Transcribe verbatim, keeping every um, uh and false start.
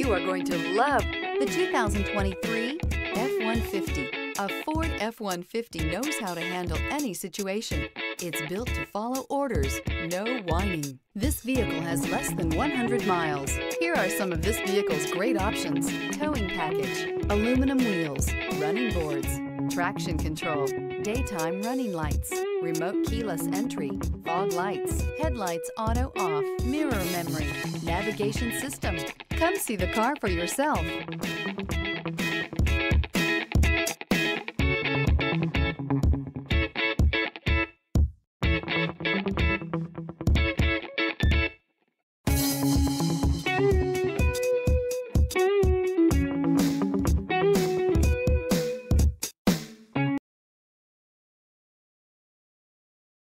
You are going to love the two thousand twenty-three F one fifty. A Ford F one fifty knows how to handle any situation. It's built to follow orders, no whining. This vehicle has less than one hundred miles. Here are some of this vehicle's great options: towing package, aluminum wheels, running boards, traction control, daytime running lights, remote keyless entry, fog lights, headlights auto off, mirror memory, navigation system. Come see the car for yourself.